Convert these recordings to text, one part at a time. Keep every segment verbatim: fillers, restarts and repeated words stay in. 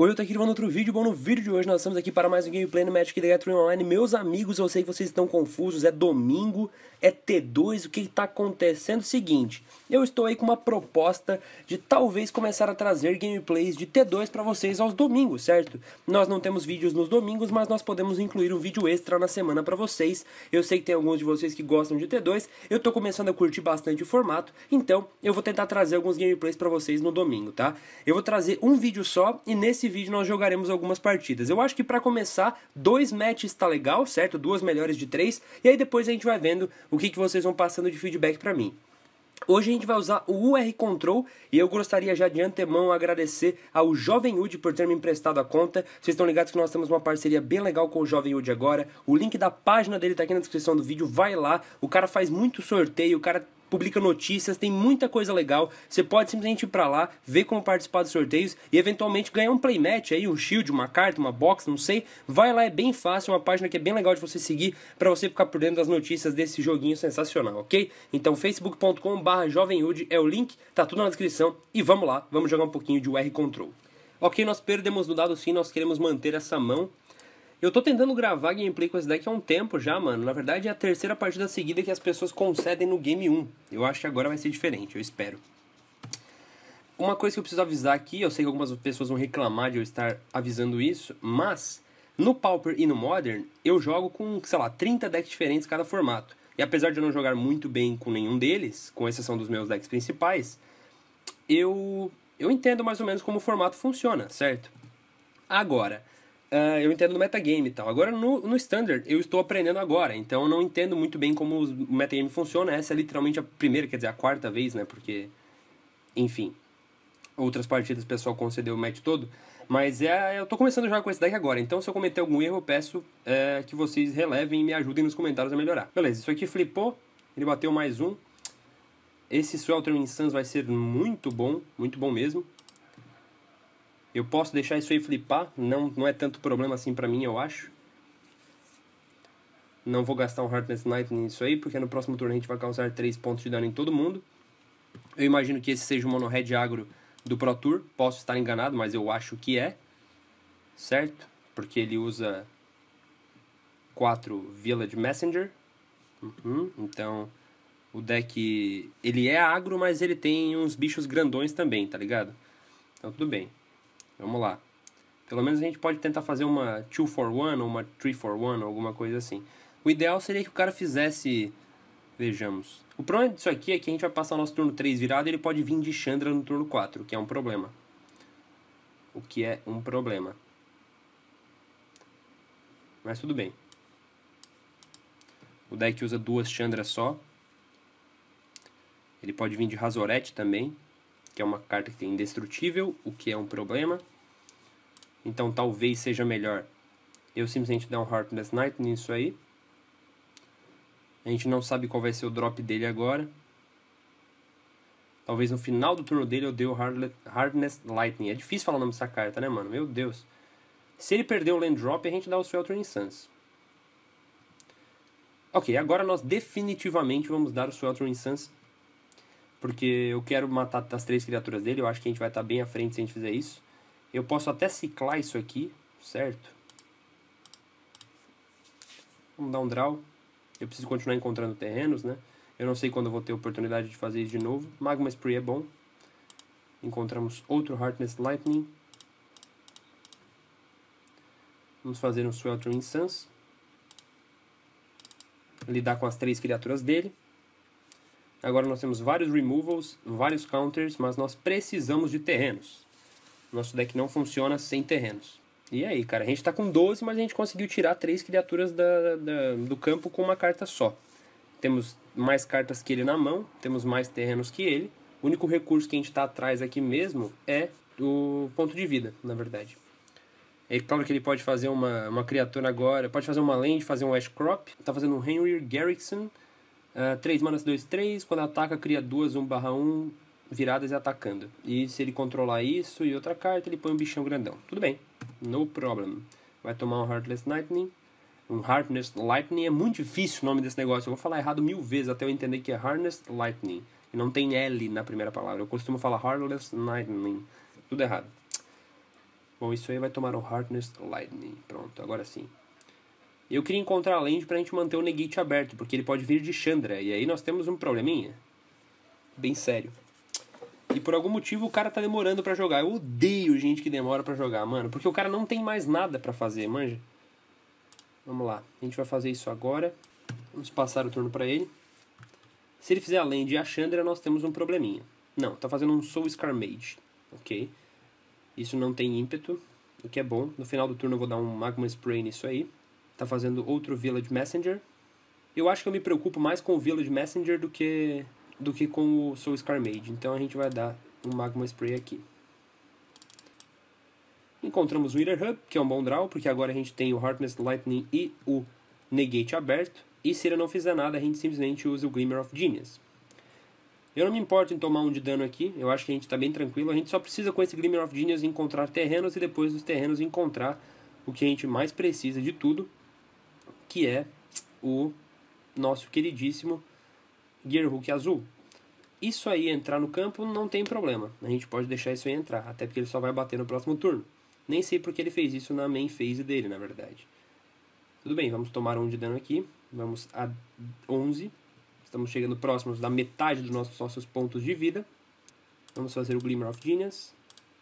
Oi, eu tô aqui gravando outro vídeo. Bom, no vídeo de hoje nós estamos aqui para mais um gameplay no Magic the Gathering Online. Meus amigos, eu sei que vocês estão confusos, é domingo, é T dois, o que está acontecendo? Seguinte, eu estou aí com uma proposta de talvez começar a trazer gameplays de T dois para vocês aos domingos, certo? Nós não temos vídeos nos domingos, mas nós podemos incluir um vídeo extra na semana para vocês. Eu sei que tem alguns de vocês que gostam de T dois, eu tô começando a curtir bastante o formato, então eu vou tentar trazer alguns gameplays para vocês no domingo, tá? Eu vou trazer um vídeo só e nesse vídeo nós jogaremos algumas partidas. Eu acho que para começar, dois matches tá legal, certo? Duas melhores de três, e aí depois a gente vai vendo o que, que vocês vão passando de feedback para mim. Hoje a gente vai usar o U R Control e eu gostaria já de antemão agradecer ao Jovem Ud por ter me emprestado a conta. Vocês estão ligados que nós temos uma parceria bem legal com o Jovem Ud agora. O link da página dele tá aqui na descrição do vídeo, vai lá. O cara faz muito sorteio, o cara publica notícias, tem muita coisa legal. Você pode simplesmente ir pra lá, ver como participar dos sorteios e eventualmente ganhar um playmatch aí, um shield, uma carta, uma box, não sei. Vai lá, é bem fácil, uma página que é bem legal de você seguir pra você ficar por dentro das notícias desse joguinho sensacional, ok? Então facebook ponto com barra jovemud é o link, tá tudo na descrição e vamos lá, vamos jogar um pouquinho de U R Control. Ok, nós perdemos no dado sim, nós queremos manter essa mão. Eu tô tentando gravar gameplay com esse deck há um tempo já, mano. Na verdade é a terceira partida seguida que as pessoas concedem no Game um. Eu acho que agora vai ser diferente, eu espero. Uma coisa que eu preciso avisar aqui, eu sei que algumas pessoas vão reclamar de eu estar avisando isso, mas no Pauper e no Modern eu jogo com, sei lá, trinta decks diferentes cada formato. E apesar de eu não jogar muito bem com nenhum deles, com exceção dos meus decks principais, eu, eu entendo mais ou menos como o formato funciona, certo? Agora... Uh, eu entendo no metagame e tal. Agora no, no Standard eu estou aprendendo agora, então eu não entendo muito bem como o metagame funciona. Essa é literalmente a primeira, quer dizer, a quarta vez, né? Porque, enfim, outras partidas o pessoal concedeu o match todo. Mas é, eu tô começando a jogar com esse deck agora, então se eu cometer algum erro eu peço é, que vocês relevem e me ajudem nos comentários a melhorar. Beleza, isso aqui flipou, ele bateu mais um. Esse Sweltering Suns vai ser muito bom, muito bom mesmo. Eu posso deixar isso aí flipar, não, não é tanto problema assim pra mim, eu acho. Não vou gastar um Heartless Lightning nisso aí, porque no próximo turno a gente vai causar três pontos de dano em todo mundo. Eu imagino que esse seja o Mono Red Agro do Pro Tour, posso estar enganado, mas eu acho que é. Certo? Porque ele usa quatro Village Messenger. Uhum, então, o deck, ele é agro, mas ele tem uns bichos grandões também, tá ligado? Então tudo bem. Vamos lá. Pelo menos a gente pode tentar fazer uma two for one ou uma three for one, alguma coisa assim. O ideal seria que o cara fizesse... Vejamos. O problema disso aqui é que a gente vai passar o nosso turno três virado e ele pode vir de Chandra no turno quatro, o que é um problema. O que é um problema. Mas tudo bem. O deck usa duas Chandras só. Ele pode vir de Razorette também, que é uma carta que tem indestrutível, o que é um problema. Então talvez seja melhor eu simplesmente dar um Heartless Knight nisso aí. A gente não sabe qual vai ser o drop dele agora. Talvez no final do turno dele eu dê o Hardness Lightning. É difícil falar o nome dessa carta, né, mano? Meu Deus. Se ele perder o Land Drop, a gente dá o Sweltering Suns. Ok, agora nós definitivamente vamos dar o Sweltering Suns, porque eu quero matar as três criaturas dele. Eu acho que a gente vai estar bem à frente se a gente fizer isso. Eu posso até ciclar isso aqui, certo? Vamos dar um draw. Eu preciso continuar encontrando terrenos, né? Eu não sei quando eu vou ter oportunidade de fazer isso de novo. Magma Spree é bom. Encontramos outro Heartless Lightning. Vamos fazer um Sweltering Suns. Lidar com as três criaturas dele. Agora nós temos vários removals, vários counters, mas nós precisamos de terrenos. Nosso deck não funciona sem terrenos. E aí, cara, a gente tá com doze, mas a gente conseguiu tirar três criaturas da, da, do campo com uma carta só. Temos mais cartas que ele na mão, temos mais terrenos que ele. O único recurso que a gente tá atrás aqui mesmo é o ponto de vida, na verdade. É claro que ele pode fazer uma, uma criatura agora, pode fazer uma land, fazer um Ash Crop. Tá fazendo um Henry Garrickson. Uh, três manas, dois, três. Quando ataca, cria duas, um barra um viradas e atacando. E se ele controlar isso e outra carta, ele põe um bichão grandão. Tudo bem, no problem. Vai tomar um Heartless Lightning. Um Heartless Lightning é muito difícil o nome desse negócio. Eu vou falar errado mil vezes até eu entender que é Heartless Lightning. E não tem L na primeira palavra. Eu costumo falar Heartless Lightning. Tudo errado. Bom, isso aí vai tomar um Hardness Lightning. Pronto, agora sim. Eu queria encontrar a land pra gente manter o Negate aberto, porque ele pode vir de Chandra. E aí nós temos um probleminha bem sério. E por algum motivo o cara tá demorando pra jogar. Eu odeio gente que demora pra jogar, mano. Porque o cara não tem mais nada pra fazer, manja. Vamos lá. A gente vai fazer isso agora. Vamos passar o turno pra ele. Se ele fizer a land e a Chandra, nós temos um probleminha. Não, tá fazendo um Soul Scar Mage. Ok. Isso não tem ímpeto, o que é bom. No final do turno eu vou dar um Magma Spray nisso aí. Tá fazendo outro Village Messenger. Eu acho que eu me preocupo mais com o Village Messenger do que, do que com o Soul Scar Mage. Então a gente vai dar um Magma Spray aqui. Encontramos o Wither Hub, que é um bom draw, porque agora a gente tem o Hardness Lightning e o Negate aberto. E se ele não fizer nada, a gente simplesmente usa o Glimmer of Genius. Eu não me importo em tomar um de dano aqui, eu acho que a gente está bem tranquilo. A gente só precisa com esse Glimmer of Genius encontrar terrenos e depois dos terrenos encontrar o que a gente mais precisa de tudo, que é o nosso queridíssimo Gearhook azul. Isso aí entrar no campo não tem problema, a gente pode deixar isso aí entrar, até porque ele só vai bater no próximo turno. Nem sei porque ele fez isso na main phase dele, na verdade. Tudo bem, vamos tomar um de dano aqui, vamos a onze. Estamos chegando próximos da metade dos nossos sócios pontos de vida. Vamos fazer o Glimmer of Genius.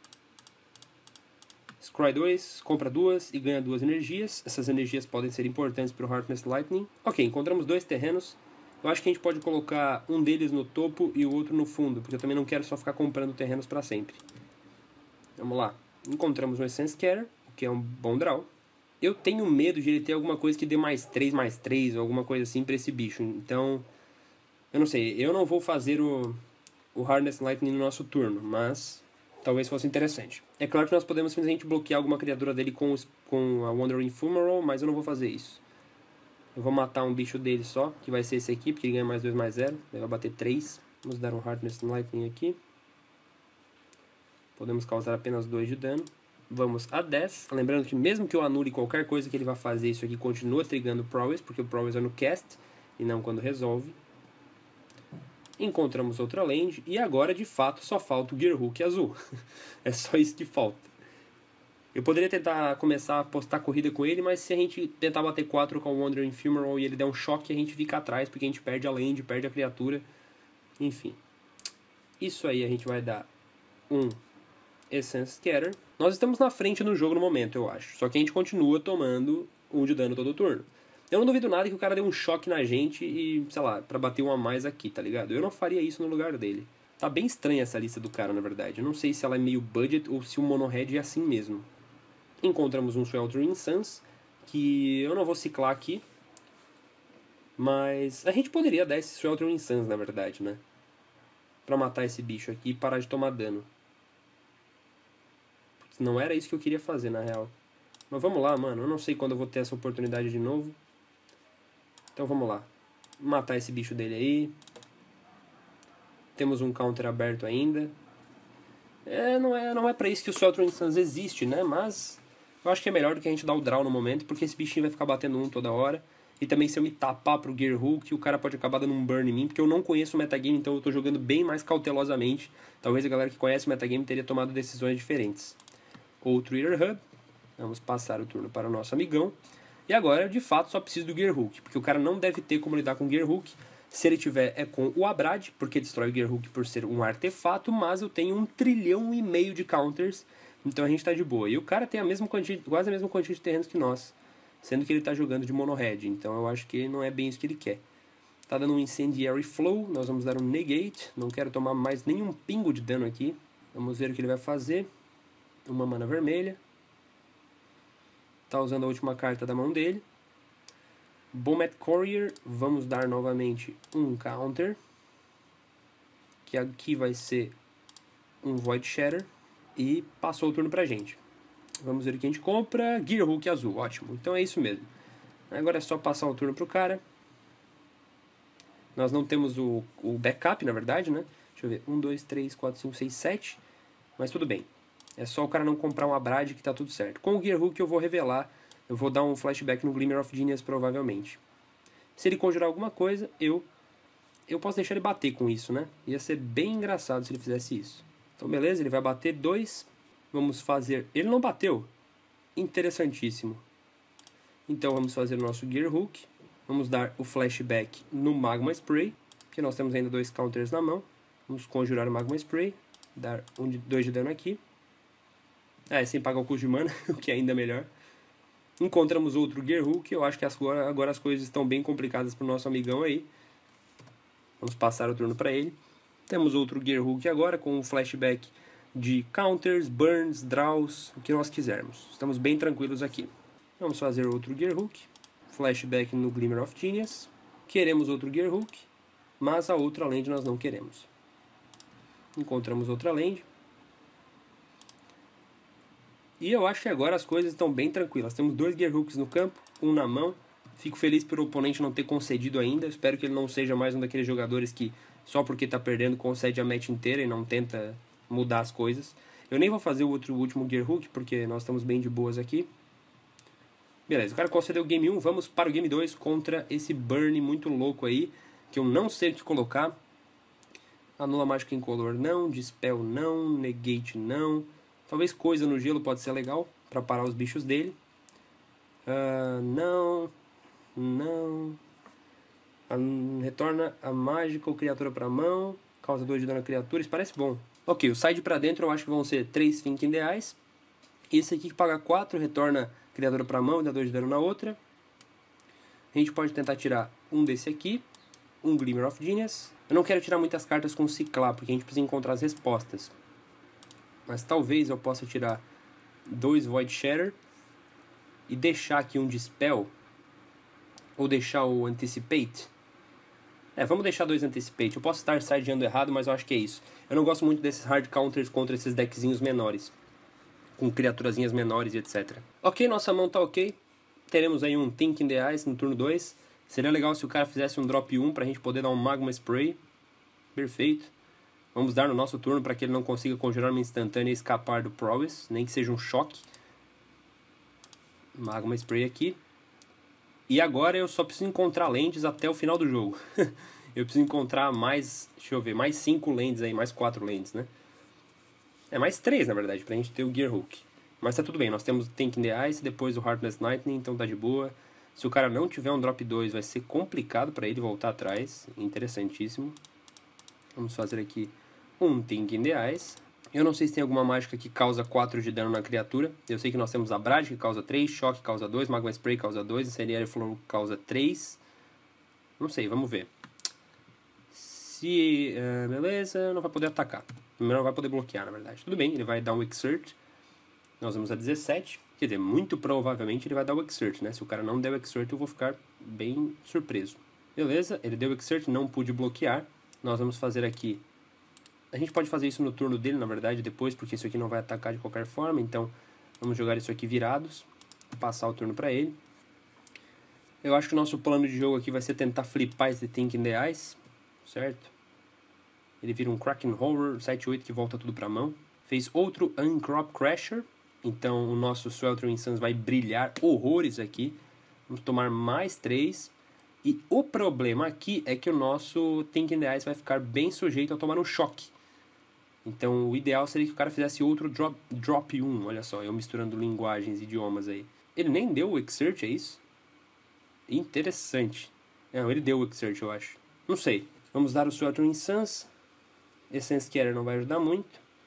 Scry dois, compra duas e ganha duas energias. Essas energias podem ser importantes para o Hardness Lightning. Ok, encontramos dois terrenos. Eu acho que a gente pode colocar um deles no topo e o outro no fundo, porque eu também não quero só ficar comprando terrenos para sempre. Vamos lá. Encontramos um Essence Scatter, o que é um bom draw. Eu tenho medo de ele ter alguma coisa que dê mais três, mais três, ou alguma coisa assim para esse bicho. Então... eu não sei, eu não vou fazer o, o Hardness Lightning no nosso turno, mas talvez fosse interessante. É claro que nós podemos simplesmente bloquear alguma criatura dele com, os, com a Wandering Fumarole, mas eu não vou fazer isso. Eu vou matar um bicho dele só, que vai ser esse aqui, porque ele ganha mais dois, mais zero. Ele vai bater três. Vamos dar um Hardness Lightning aqui. Podemos causar apenas dois de dano. Vamos a dez. Lembrando que mesmo que eu anule qualquer coisa que ele vai fazer, isso aqui continua trigando o Prowess, porque o Prowess é no cast e não quando resolve. Encontramos outra land e agora de fato só falta o Gearhook azul. É só isso que falta. Eu poderia tentar começar a apostar corrida com ele, mas se a gente tentar bater quatro com o Wandering Fumarole e ele der um choque, a gente fica atrás, porque a gente perde a land, perde a criatura. Enfim. Isso aí a gente vai dar um Essence Scatter. Nós estamos na frente no jogo no momento, eu acho. Só que a gente continua tomando um de dano todo turno. Eu não duvido nada que o cara dê um choque na gente e, sei lá, pra bater um a mais aqui, tá ligado? Eu não faria isso no lugar dele. Tá bem estranha essa lista do cara, na verdade. Eu não sei se ela é meio budget ou se o mono-red é assim mesmo. Encontramos um Sweltering Suns, que eu não vou ciclar aqui. Mas a gente poderia dar esse Sweltering Suns, na verdade, né? Pra matar esse bicho aqui e parar de tomar dano. Putz, não era isso que eu queria fazer, na real. Mas vamos lá, mano. Eu não sei quando eu vou ter essa oportunidade de novo. Então vamos lá. Matar esse bicho dele aí. Temos um counter aberto ainda. É, não é, não é pra isso que o Sweltering Suns existe, né? Mas eu acho que é melhor do que a gente dar o draw no momento, porque esse bichinho vai ficar batendo um toda hora. E também se eu me tapar pro Gearhook, o cara pode acabar dando um burn em mim, porque eu não conheço o metagame, então eu tô jogando bem mais cautelosamente. Talvez a galera que conhece o metagame teria tomado decisões diferentes. Outro Wither Hub. Vamos passar o turno para o nosso amigão. E agora, de fato, só preciso do Gearhook, porque o cara não deve ter como lidar com o Gearhook. Se ele tiver, é com o Abrad, porque destrói o Gearhook por ser um artefato, mas eu tenho um trilhão e meio de counters, então a gente tá de boa. E o cara tem a mesma quantidade, quase a mesma quantidade de terrenos que nós, sendo que ele tá jogando de mono-red, então eu acho que não é bem isso que ele quer. Tá dando um Incendiary Flow, nós vamos dar um Negate, não quero tomar mais nenhum pingo de dano aqui. Vamos ver o que ele vai fazer. Uma mana vermelha. Tá usando a última carta da mão dele. Bomat Courier, vamos dar novamente um counter, que aqui vai ser um Void Shatter, e passou o turno pra gente. Vamos ver o que a gente compra. Gearhook azul, ótimo, então é isso mesmo. Agora é só passar o turno pro cara. Nós não temos o, o backup, na verdade, né? Deixa eu ver, um, dois, três, quatro, cinco, seis, sete, mas tudo bem. É só o cara não comprar um Abrad que tá tudo certo. Com o Gearhook eu vou revelar. Eu vou dar um flashback no Glimmer of Genius, provavelmente. Se ele conjurar alguma coisa, eu eu posso deixar ele bater com isso, né? Ia ser bem engraçado se ele fizesse isso. Então, beleza, ele vai bater dois. Vamos fazer... Ele não bateu? Interessantíssimo. Então vamos fazer o nosso Gear Hook. Vamos dar o flashback no Magma Spray, que nós temos ainda dois counters na mão. Vamos conjurar o Magma Spray, dar um de, dois de dano aqui. É, sem pagar o custo de mana, o que é ainda melhor. Encontramos outro Gear Hook. Eu acho que agora, agora as coisas estão bem complicadas para o nosso amigão aí. Vamos passar o turno para ele. Temos outro Gear Hook agora com um flashback de counters, burns, draws, o que nós quisermos. Estamos bem tranquilos aqui. Vamos fazer outro Gear Hook. Flashback no Glimmer of Genius. Queremos outro Gear Hook, mas a outra land nós não queremos. Encontramos outra land. E eu acho que agora as coisas estão bem tranquilas. Temos dois Gear Hooks no campo, um na mão. Fico feliz pelo oponente não ter concedido ainda. Espero que ele não seja mais um daqueles jogadores que só porque está perdendo concede a match inteira e não tenta mudar as coisas. Eu nem vou fazer o outro o último Gear Hook, porque nós estamos bem de boas aqui. Beleza, o cara concedeu o Game um, vamos para o Game dois contra esse Burn muito louco aí, que eu não sei o que colocar. Anula Mágica Incolor não, Dispel não, Negate não. Talvez Coisa no Gelo pode ser legal, para parar os bichos dele. Uh, não, não. Uh, retorna a mágica ou criatura para a mão, causa dois de dano a criatura, isso parece bom. Ok, o side para dentro eu acho que vão ser três Think Ideais. Esse aqui que paga quatro, retorna criatura para a mão e dá dois de dano na outra. A gente pode tentar tirar um desse aqui, um Glimmer of Genius. Eu não quero tirar muitas cartas com Ciclar, porque a gente precisa encontrar as respostas. Mas talvez eu possa tirar dois Void Shatter e deixar aqui um Dispel, ou deixar o Anticipate. É, vamos deixar dois Anticipate. Eu posso estar sideando errado, mas eu acho que é isso. Eu não gosto muito desses hard counters contra esses deckzinhos menores, com criaturazinhas menores e etcétera. Ok, nossa mão tá ok. Teremos aí um Think in the Eyes no turno dois. Seria legal se o cara fizesse um drop um pra gente poder dar um Magma Spray. Perfeito. Vamos dar no nosso turno para que ele não consiga conjurar uma instantânea e escapar do Prowess, nem que seja um choque. Magma Spray aqui. E agora eu só preciso encontrar lands até o final do jogo. Eu preciso encontrar mais, deixa eu ver, mais cinco lands aí, mais quatro lands, né? É, mais três, na verdade, pra gente ter o Gear Hook. Mas tá tudo bem, nós temos o Think in the Ice, depois o Heartless Lightning, então tá de boa. Se o cara não tiver um drop dois, vai ser complicado pra ele voltar atrás. Interessantíssimo. Vamos fazer aqui um Think in the Ice. Eu não sei se tem alguma mágica que causa quatro de dano na criatura. Eu sei que nós temos a Brad, que causa três, Choque causa dois, Magma Spray causa dois, Incendiary Flow causa três. Não sei, vamos ver. Se... Uh, beleza, não vai poder atacar. Não vai poder bloquear, na verdade. Tudo bem, ele vai dar um Exert. Nós vamos a dezessete. Quer dizer, muito provavelmente ele vai dar o Exert, né? Se o cara não der o Exert, eu vou ficar bem surpreso. Beleza, ele deu o Exert, não pude bloquear. Nós vamos fazer aqui... A gente pode fazer isso no turno dele, na verdade, depois, porque isso aqui não vai atacar de qualquer forma. Então, vamos jogar isso aqui virados. Passar o turno pra ele. Eu acho que o nosso plano de jogo aqui vai ser tentar flipar esse Think in the Ice. Certo? Ele vira um Kraken Horror sete oito que volta tudo pra mão. Fez outro Uncrop Crasher. Então, o nosso Sweltering Suns vai brilhar horrores aqui. Vamos tomar mais três. E o problema aqui é que o nosso Think in the Ice vai ficar bem sujeito a tomar um choque. Então o ideal seria que o cara fizesse outro drop, drop um. Olha só, eu misturando linguagens e idiomas aí. Ele nem deu o Exert, é isso? Interessante. Não, ele deu o Exert, eu acho. Não sei. Vamos dar o Sweltering Suns. Essence Scatter não vai ajudar muito.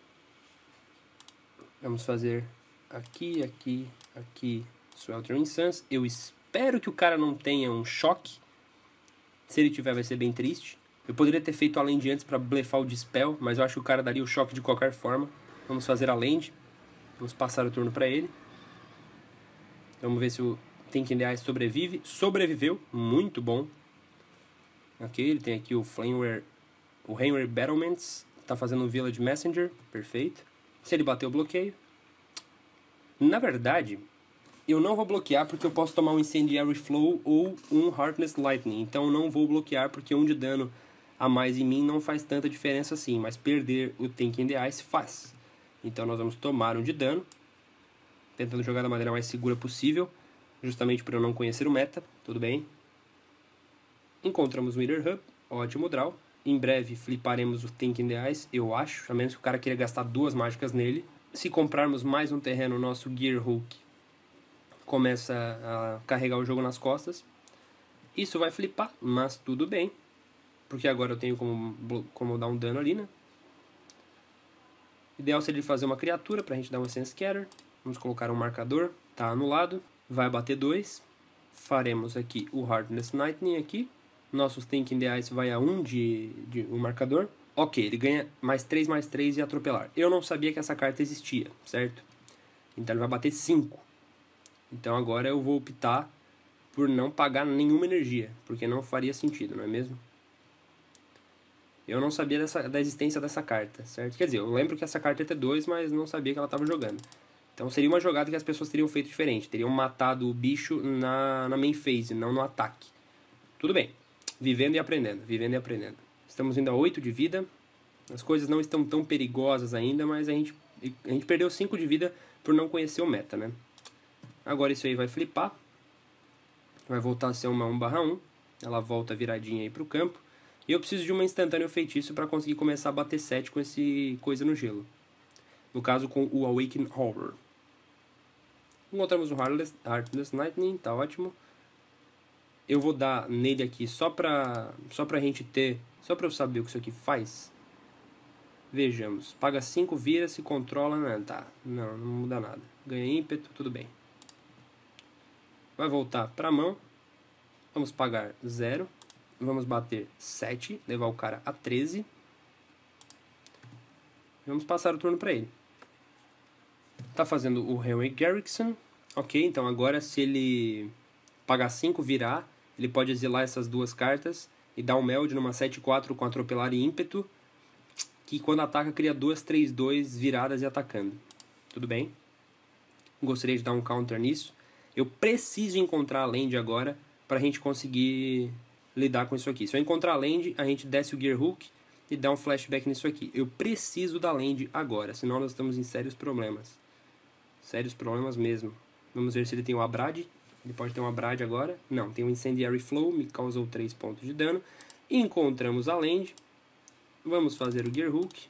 Vamos fazer aqui, aqui, aqui Sweltering Suns. Eu espero que o cara não tenha um choque. Se ele tiver, vai ser bem triste. Eu poderia ter feito a land antes para blefar o Dispel, mas eu acho que o cara daria o choque de qualquer forma. Vamos fazer a land. Vamos passar o turno para ele. Vamos ver se o Think in the Ice sobrevive. Sobreviveu, muito bom. Ok, ele tem aqui o Flameware, o Rainware Battlements. Está fazendo um Village Messenger, perfeito. Se ele bater o bloqueio. Na verdade... eu não vou bloquear porque eu posso tomar um Incendiary Flow ou um Heartless Lightning. Então eu não vou bloquear porque um de dano a mais em mim não faz tanta diferença assim. Mas perder o Think in the Ice faz. Então nós vamos tomar um de dano. Tentando jogar da maneira mais segura possível. Justamente por eu não conhecer o meta. Tudo bem. Encontramos o Wither Hub. Ótimo draw. Em breve fliparemos o Think in the Ice, eu acho. A menos que o cara queira gastar duas mágicas nele. Se comprarmos mais um terreno, o nosso Gear Hulk começa a carregar o jogo nas costas. Isso vai flipar, mas tudo bem. Porque agora eu tenho como, como dar um dano ali, né? Ideal seria ele fazer uma criatura pra gente dar um Sense Scatter. Vamos colocar um marcador. Tá anulado. Vai bater dois. Faremos aqui o Heartless Lightning aqui. Nosso Thinking the Ice vai a um de, de um marcador. Ok, ele ganha mais três, mais três e atropelar. Eu não sabia que essa carta existia, certo? Então ele vai bater cinco. Então agora eu vou optar por não pagar nenhuma energia, porque não faria sentido, não é mesmo? Eu não sabia dessa, da existência dessa carta, certo? Quer dizer, eu lembro que essa carta é T dois, mas não sabia que ela estava jogando. Então seria uma jogada que as pessoas teriam feito diferente. Teriam matado o bicho na, na main phase, não no ataque. Tudo bem. Vivendo e aprendendo, vivendo e aprendendo. Estamos indo a oito de vida. As coisas não estão tão perigosas ainda, mas a gente, a gente perdeu cinco de vida por não conhecer o meta, né? Agora isso aí vai flipar. Vai voltar a ser uma um barra um. Ela volta viradinha aí pro campo. E eu preciso de uma instantânea feitiço para conseguir começar a bater sete com esse coisa no gelo. No caso com o Awaken Horror. Encontramos o Heartless, Heartless Lightning, tá ótimo. Eu vou dar nele aqui só pra, só pra gente ter... Só pra eu saber o que isso aqui faz. Vejamos. Paga cinco, vira, se controla... Não, tá. Não, não muda nada. Ganha ímpeto, tudo bem. Vai voltar pra mão. Vamos pagar zero. Vamos bater sete. Levar o cara a treze. Vamos passar o turno pra ele. Tá fazendo o Henry Garrickson. Ok, então agora se ele pagar cinco, virar, ele pode exilar essas duas cartas e dar um meld numa sete quatro com atropelar e ímpeto, que quando ataca cria duas três dois viradas e atacando. Tudo bem? Gostaria de dar um counter nisso. Eu preciso encontrar a land agora pra gente conseguir lidar com isso aqui. Se eu encontrar a land, a gente desce o Gear Hulk e dá um flashback nisso aqui. Eu preciso da land agora, senão nós estamos em sérios problemas. Sérios problemas mesmo. Vamos ver se ele tem o Abrad. Ele pode ter um Abrad agora. Não, tem um Incendiary Flow, me causou três pontos de dano. Encontramos a land. Vamos fazer o Gear Hulk.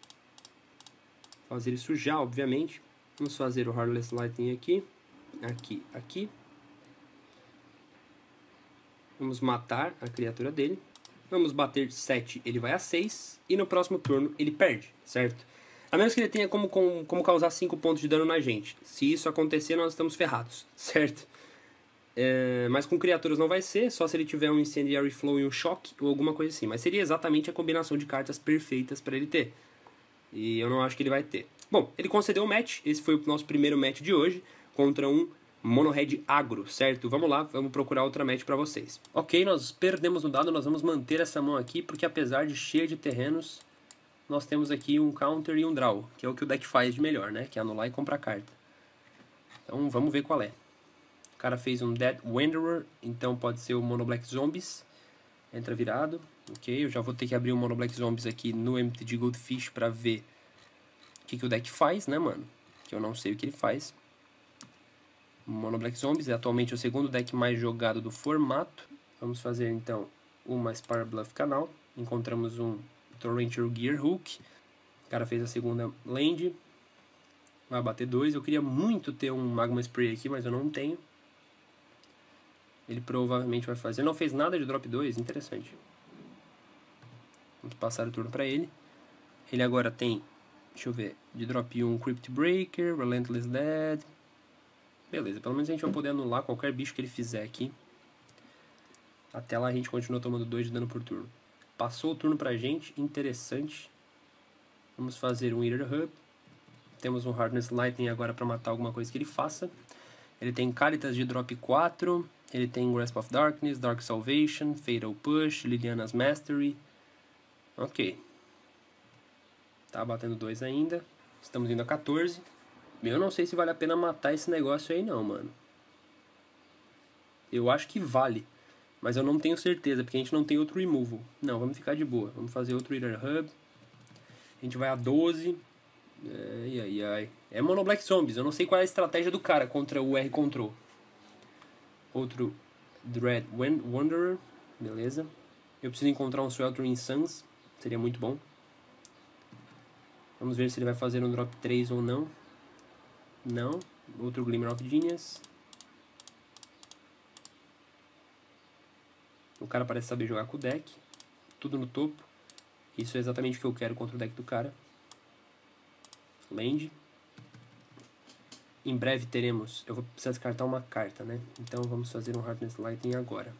Fazer isso já, obviamente. Vamos fazer o Heartless Lightning aqui. Aqui, aqui. Vamos matar a criatura dele. Vamos bater sete, ele vai a seis. E no próximo turno ele perde, certo? A menos que ele tenha como, como, como causar cinco pontos de dano na gente. Se isso acontecer, nós estamos ferrados, certo? É, mas com criaturas não vai ser, só se ele tiver um Incendiary Flow e um Choque ou alguma coisa assim. Mas seria exatamente a combinação de cartas perfeitas para ele ter. E eu não acho que ele vai ter. Bom, ele concedeu o match. Esse foi o nosso primeiro match de hoje contra um Monohead Agro, certo? Vamos lá, vamos procurar outra match para vocês. Ok, nós perdemos no dado, nós vamos manter essa mão aqui, porque apesar de cheia de terrenos, nós temos aqui um counter e um draw, que é o que o deck faz de melhor, né? Que é anular e comprar carta. Então vamos ver qual é. O cara fez um Dead Wanderer, então pode ser o Mono Black Zombies. Entra virado. Ok, eu já vou ter que abrir o Mono Black Zombies aqui no M T G Goldfish pra ver o que, que o deck faz, né, mano? Que eu não sei o que ele faz. O Mono Black Zombies é atualmente o segundo deck mais jogado do formato. Vamos fazer então uma Spire Bluff Canal. Encontramos um Torrential Gear Hulk. O cara fez a segunda land. Vai bater dois. Eu queria muito ter um Magma Spray aqui, mas eu não tenho. Ele provavelmente vai fazer. Não fez nada de drop dois, interessante. Vamos passar o turno para ele. Ele agora tem, deixa eu ver, de drop um Crypt Breaker, Relentless Dead. Beleza, pelo menos a gente vai poder anular qualquer bicho que ele fizer aqui. Até lá a gente continua tomando dois de dano por turno. Passou o turno pra gente, interessante. Vamos fazer um Eater Hub. Temos um Hardness Lightning agora para matar alguma coisa que ele faça. Ele tem Caritas de drop quatro. Ele tem Grasp of Darkness, Dark Salvation, Fatal Push, Liliana's Mastery. Ok. Tá batendo dois ainda. Estamos indo a quatorze. Eu não sei se vale a pena matar esse negócio aí não, mano. Eu acho que vale. Mas eu não tenho certeza, porque a gente não tem outro removal. Não, vamos ficar de boa. Vamos fazer outro Eater Hub. A gente vai a doze. Ai, ai, ai. É Mono Black Zombies. Eu não sei qual é a estratégia do cara contra o R-Control. Outro Dread Wanderer. Beleza. Eu preciso encontrar um Sweltering Suns. Seria muito bom. Vamos ver se ele vai fazer um drop três ou não. Não. Outro Glimmer of Genius. O cara parece saber jogar com o deck. Tudo no topo. Isso é exatamente o que eu quero contra o deck do cara. Land. Em breve teremos... Eu vou precisar descartar uma carta, né? Então vamos fazer um Heartless Lightning agora.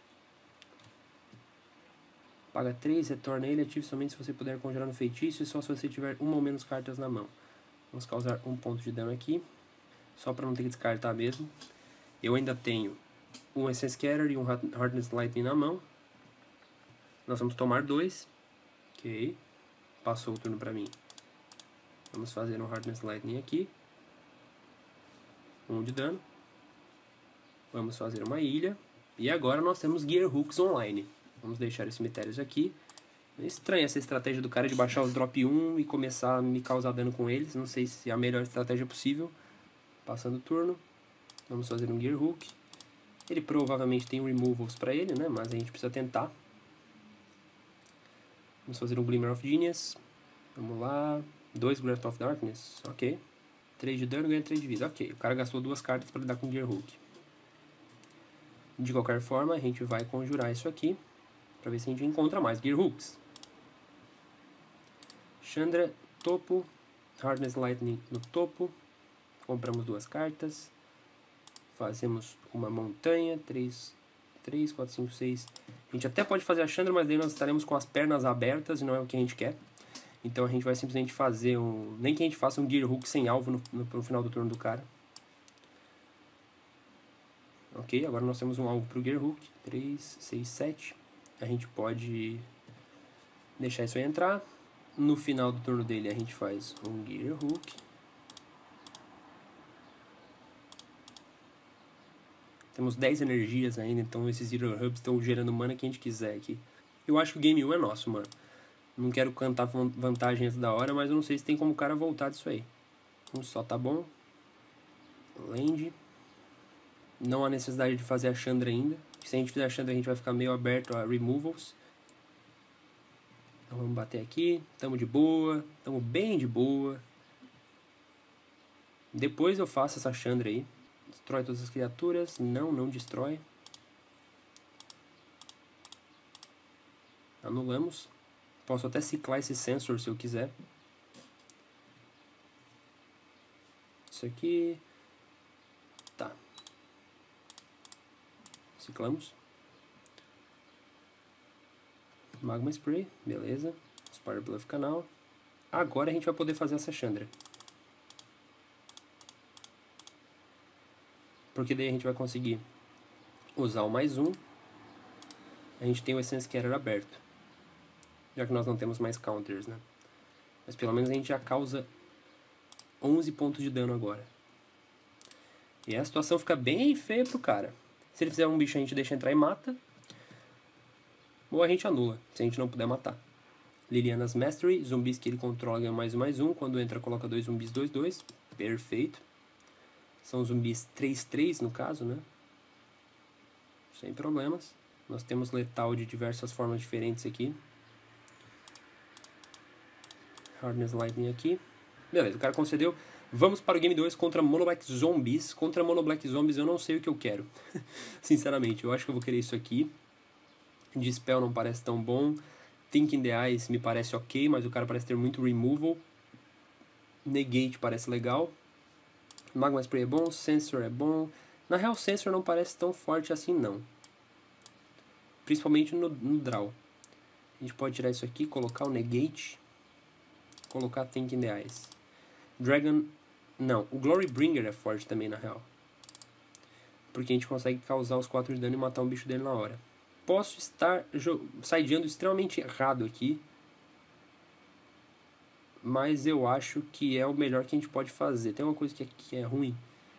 Paga três, retorna ele, ative somente se você puder conjurar no feitiço e só se você tiver uma ou menos cartas na mão. Vamos causar um ponto de dano aqui, só para não ter que descartar mesmo. Eu ainda tenho um Essence Scatter e um Heartless Lightning na mão. Nós vamos tomar dois. Ok. Passou o turno para mim. Vamos fazer um Heartless Lightning aqui. Um de dano. Vamos fazer uma ilha. E agora nós temos Gear Hooks online. Vamos deixar os cemitérios aqui. É estranha essa estratégia do cara de baixar os drop um e começar a me causar dano com eles. Não sei se é a melhor estratégia possível. Passando o turno. Vamos fazer um Gear Hook. Ele provavelmente tem removals para ele, né? Mas a gente precisa tentar. Vamos fazer um Glimmer of Genius. Vamos lá. dois Breath of Darkness. Ok. três de dano, ganha três de vida. Ok. O cara gastou duas cartas para lidar com o Gear Hook. De qualquer forma, a gente vai conjurar isso aqui. Para ver se a gente encontra mais Gear Hooks. Chandra, topo. Heartless Lightning no topo. Compramos duas cartas. Fazemos uma montanha. três, três, quatro, cinco, seis. A gente até pode fazer a Chandra, mas daí nós estaremos com as pernas abertas e não é o que a gente quer. Então a gente vai simplesmente fazer um... Nem que a gente faça um Gear Hook sem alvo no, no, no final do turno do cara. Ok, agora nós temos um alvo para o Gear Hook. três, seis, sete. A gente pode deixar isso aí entrar. No final do turno dele a gente faz um Gear Hook. Temos dez energias ainda, então esses Zero Hubs estão gerando mana que a gente quiser aqui. Eu acho que o Game um é nosso, mano. Não quero cantar vantagem antes da hora, mas eu não sei se tem como o cara voltar disso aí. Um só tá bom. Land. Não há necessidade de fazer a Chandra ainda. Se a gente fizer a Chandra, a gente vai ficar meio aberto a removals. Então vamos bater aqui. Tamo de boa. Tamo bem de boa. Depois eu faço essa Chandra aí. Destrói todas as criaturas. Não, não destrói. Anulamos. Posso até ciclar esse Sensor se eu quiser. Isso aqui. Tá. Ciclamos. Magma Spray, beleza. Spire Bluff canal. Agora a gente vai poder fazer essa Chandra. Porque daí a gente vai conseguir usar o mais um. A gente tem o Essence Scatter aberto. Já que nós não temos mais counters, né? Mas pelo menos a gente já causa onze pontos de dano agora. E a situação fica bem feia pro cara. Se ele fizer um bicho, a gente deixa entrar e mata. Ou a gente anula, se a gente não puder matar. Liliana's Mastery, zumbis que ele controla ganham mais um, mais um. Quando entra, coloca dois zumbis dois, dois. Perfeito. São zumbis três, três no caso, né? Sem problemas. Nós temos letal de diversas formas diferentes aqui. Hardness Lightning aqui. Beleza, o cara concedeu. Vamos para o Game dois contra Mono Black Zombies. Contra Mono Black Zombies eu não sei o que eu quero. Sinceramente, eu acho que eu vou querer isso aqui. Dispel não parece tão bom. Think in the Eyes me parece ok, mas o cara parece ter muito removal. Negate parece legal. Magma Spray é bom, Sensor é bom. Na real, Sensor não parece tão forte assim não. Principalmente no, no draw. A gente pode tirar isso aqui, colocar o Negate. Colocar Think in the Eyes. Dragon... Não, o Glory Bringer é forte também na real. Porque a gente consegue causar os quatro de dano e matar um bicho dele na hora. Posso estar sideando extremamente errado aqui. Mas eu acho que é o melhor que a gente pode fazer. Tem uma coisa que é, que é ruim?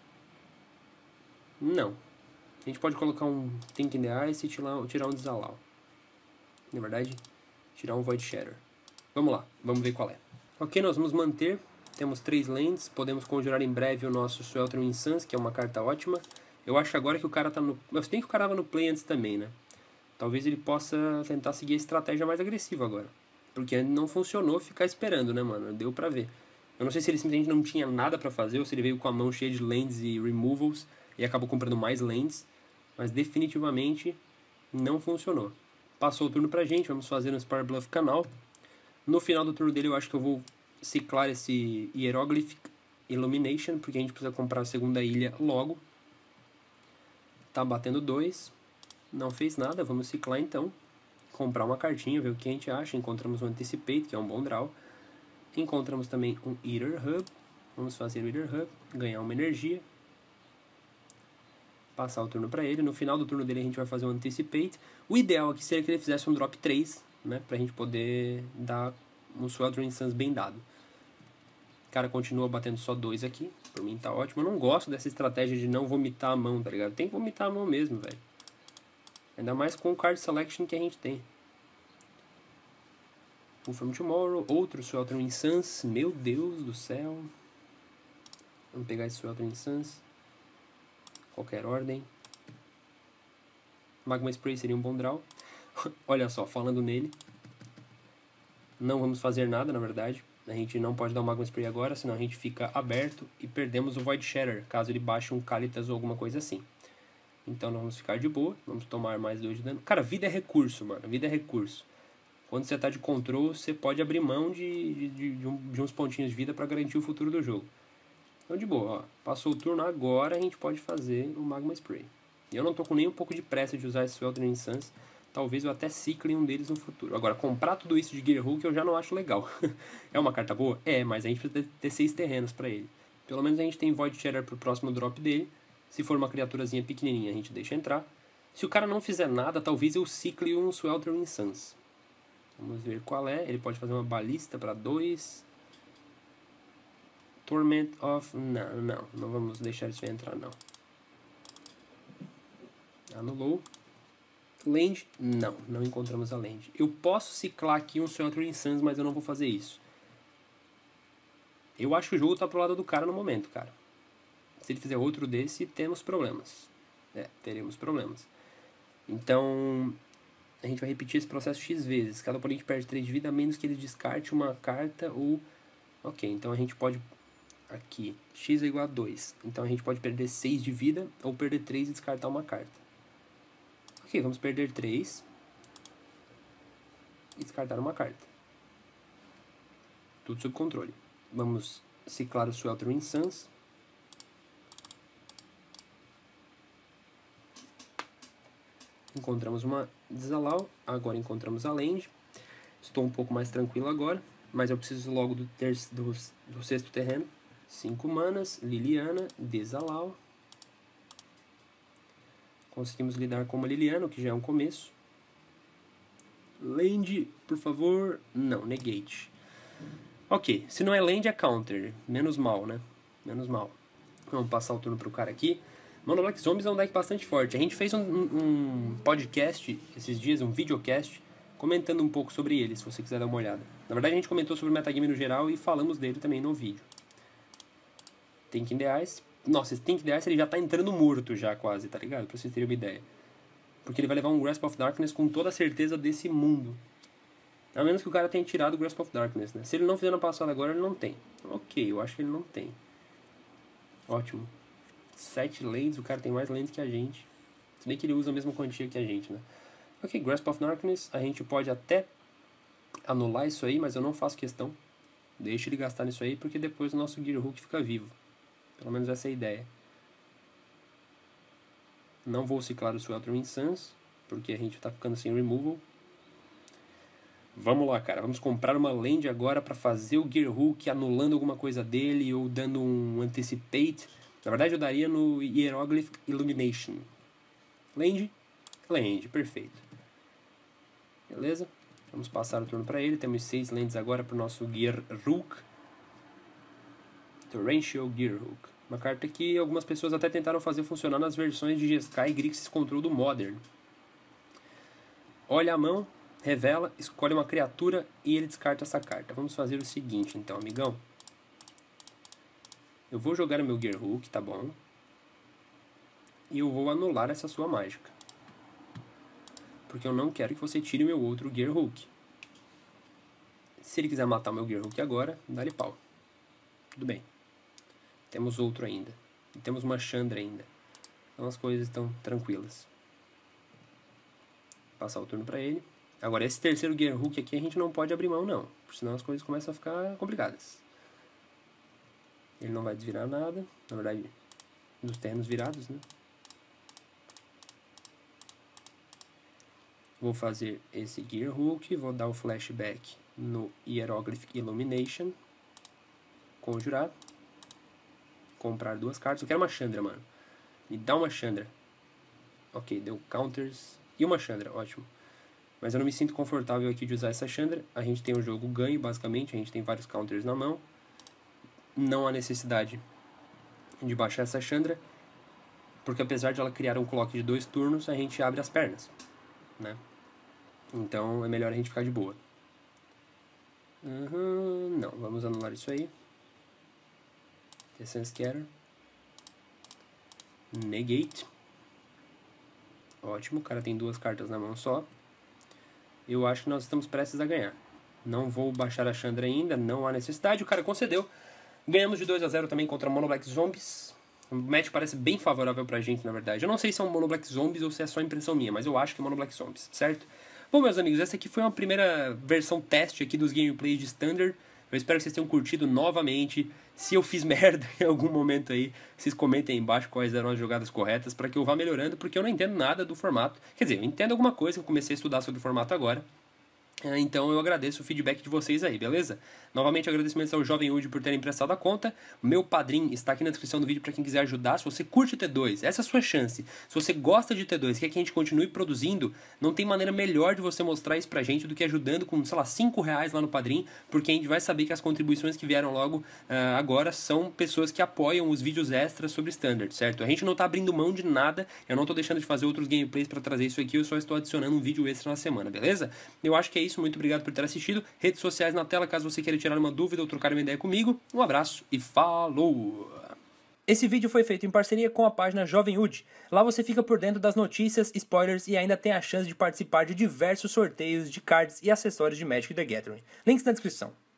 Não. A gente pode colocar um Think in the Ice e tirar, tirar um Desalau. Na verdade, tirar um Void Shatter. Vamos lá, vamos ver qual é. Ok, nós vamos manter. Temos três lands. Podemos conjurar em breve o nosso Sweltering Suns, que é uma carta ótima. Eu acho agora que o cara tá no... Eu sei que o cara tava no play antes também, né? Talvez ele possa tentar seguir a estratégia mais agressiva agora. Porque não funcionou ficar esperando, né, mano? Deu pra ver. Eu não sei se ele simplesmente não tinha nada pra fazer ou se ele veio com a mão cheia de lands e removals e acabou comprando mais lands, mas definitivamente não funcionou. Passou o turno pra gente, vamos fazer no Spire Bluff Canal. No final do turno dele eu acho que eu vou ciclar esse Hieroglyphic Illumination, porque a gente precisa comprar a segunda ilha logo. Tá batendo dois, não fez nada, vamos ciclar então. Comprar uma cartinha, ver o que a gente acha. Encontramos um Anticipate, que é um bom draw. Encontramos também um Eater Hub. Vamos fazer o Eater Hub, ganhar uma energia. Passar o turno para ele. No final do turno dele a gente vai fazer um Anticipate. O ideal aqui seria que ele fizesse um drop três, né, pra gente poder dar um Sweltering Suns bem dado. O cara continua batendo só dois aqui. Por mim tá ótimo. Eu não gosto dessa estratégia de não vomitar a mão, tá ligado? Tem que vomitar a mão mesmo, velho. Ainda mais com o card selection que a gente tem. Pull from Tomorrow, outro Sweltering Suns, meu Deus do céu. Vamos pegar esse Sweltering Suns. Qualquer ordem. Magma Spray seria um bom draw. Olha só, falando nele. Não vamos fazer nada, na verdade. A gente não pode dar um Magma Spray agora, senão a gente fica aberto e perdemos o Void Shatter, caso ele baixe um Kalitas ou alguma coisa assim. Então nós vamos ficar de boa, vamos tomar mais dois de dano. Cara, vida é recurso, mano, vida é recurso. Quando você tá de control, você pode abrir mão de, de, de, um, de uns pontinhos de vida para garantir o futuro do jogo. Então de boa, ó. Passou o turno, agora a gente pode fazer o Magma Spray. E eu não tô com nem um pouco de pressa de usar esse Sweltering Suns. Talvez eu até cicle um deles no futuro. Agora, comprar tudo isso de Gear Hulk eu já não acho legal. É uma carta boa? É, mas a gente precisa ter seis terrenos pra ele. Pelo menos a gente tem Void Shatter pro próximo drop dele. Se for uma criaturazinha pequenininha, a gente deixa entrar. Se o cara não fizer nada, talvez eu cicle um Sweltering Suns. Vamos ver qual é. Ele pode fazer uma balista para dois. Torment of... Não, não. Não vamos deixar isso entrar, não. Anulou. Land? Não, não encontramos a land. Eu posso ciclar aqui um Sweltering Suns, mas eu não vou fazer isso. Eu acho que o jogo tá pro lado do cara no momento, cara. Se ele fizer outro desse, temos problemas. É, teremos problemas. Então... a gente vai repetir esse processo X vezes. Cada oponente perde três de vida, a menos que ele descarte uma carta ou... Ok, então a gente pode... Aqui, X é igual a dois. Então a gente pode perder seis de vida ou perder três e descartar uma carta. Ok, vamos perder três. E descartar uma carta. Tudo sob controle. Vamos ciclar o Sweltering Suns. Encontramos uma Disallow, agora encontramos a land. Estou um pouco mais tranquilo agora, mas eu preciso logo do, ter do, do sexto terreno. cinco manas, Liliana, Disallow. Conseguimos lidar com uma Liliana, o que já é um começo. Land, por favor. Não, negate. Ok, se não é land é counter. Menos mal, né? Menos mal. Vamos passar o turno pro cara aqui. Mono Black Zombies é um deck bastante forte. A gente fez um, um podcast esses dias, um videocast, comentando um pouco sobre ele, se você quiser dar uma olhada. Na verdade, a gente comentou sobre o metagame no geral e falamos dele também no vídeo. Tank in the Ice. Nossa, esse Tank in the Ice ele já tá entrando morto já quase, tá ligado? Pra vocês terem uma ideia. Porque ele vai levar um Grasp of Darkness com toda a certeza desse mundo. A menos que o cara tenha tirado o Grasp of Darkness, né? Se ele não fizer na passada agora, ele não tem. Ok, eu acho que ele não tem. Ótimo. Sete lands, o cara tem mais lands que a gente. Se bem que ele usa a mesma quantia que a gente, né? Ok, Grasp of Darkness, a gente pode até anular isso aí, mas eu não faço questão. Deixa ele gastar nisso aí, porque depois o nosso Gear Hulk fica vivo. Pelo menos essa é a ideia. Não vou ciclar o Sweltering Suns, porque a gente tá ficando sem removal. Vamos lá, cara. Vamos comprar uma land agora para fazer o Gear Hulk anulando alguma coisa dele ou dando um Anticipate. Na verdade, eu daria no Hieroglyphic Illumination. Land? Land, perfeito. Beleza? Vamos passar o turno para ele. Temos seis lands agora para o nosso Gear Hulk. Torrential Gear Hulk. Uma carta que algumas pessoas até tentaram fazer funcionar nas versões de Jeskai e Grixis Control do Modern. Olha a mão, revela, escolhe uma criatura e ele descarta essa carta. Vamos fazer o seguinte então, amigão. Eu vou jogar o meu Gear Hulk, tá bom? E eu vou anular essa sua mágica. Porque eu não quero que você tire o meu outro Gear Hulk. Se ele quiser matar o meu Gear Hulk agora, dá-lhe pau. tudo bem. Temos outro ainda. E temos uma Chandra ainda. Então as coisas estão tranquilas. Passar o turno pra ele. Agora esse terceiro Gear Hook aqui a gente não pode abrir mão não. Porque senão as coisas começam a ficar complicadas. Ele não vai desvirar nada. Na verdade, dos terrenos virados, né? Vou fazer esse Gear Hook. Vou dar o flashback no Hieroglyphic Illumination. Conjurar. Comprar duas cartas. Eu quero uma Chandra, mano. Me dá uma Chandra. Ok, deu counters e uma Chandra, ótimo. Mas eu não me sinto confortável aqui de usar essa Chandra. A gente tem o jogo ganho, basicamente. A gente tem vários counters na mão. Não há necessidade de baixar essa Chandra. Porque apesar de ela criar um clock de dois turnos, a gente abre as pernas, né? Então é melhor a gente ficar de boa. Uhum, não, vamos anular isso aí. Essence Scatter. Negate. Ótimo, o cara tem duas cartas na mão só. Eu acho que nós estamos prestes a ganhar. Não vou baixar a Chandra ainda, não há necessidade. O cara concedeu. Ganhamos de dois a zero também contra Mono Black Zombies. O match parece bem favorável pra gente, na verdade. Eu não sei se é um Mono Black Zombies ou se é só impressão minha, mas eu acho que é Mono Black Zombies, certo? Bom, meus amigos, essa aqui foi uma primeira versão teste aqui dos gameplays de Standard. Eu espero que vocês tenham curtido novamente. Se eu fiz merda em algum momento aí, vocês comentem aí embaixo quais eram as jogadas corretas para que eu vá melhorando, porque eu não entendo nada do formato. Quer dizer, eu entendo alguma coisa, eu comecei a estudar sobre o formato agora. Então eu agradeço o feedback de vocês aí, beleza? Novamente agradecimentos ao Jovem Wood por terem emprestado a conta. Meu padrinho está aqui na descrição do vídeo para quem quiser ajudar. Se você curte T dois, essa é a sua chance. Se você gosta de T dois, quer que a gente continue produzindo, não tem maneira melhor de você mostrar isso pra gente do que ajudando com, sei lá, cinco reais lá no Padrim, porque a gente vai saber que as contribuições que vieram logo uh, agora são pessoas que apoiam os vídeos extras sobre Standard, certo? A gente não tá abrindo mão de nada, eu não tô deixando de fazer outros gameplays para trazer isso aqui, eu só estou adicionando um vídeo extra na semana, beleza? Eu acho que é isso, muito obrigado por ter assistido. Redes sociais na tela, caso você queira tirar uma dúvida ou trocar uma ideia comigo. Um abraço e falou! Esse vídeo foi feito em parceria com a página Jovem Wood. Lá você fica por dentro das notícias, spoilers e ainda tem a chance de participar de diversos sorteios de cards e acessórios de Magic the Gathering. Links na descrição.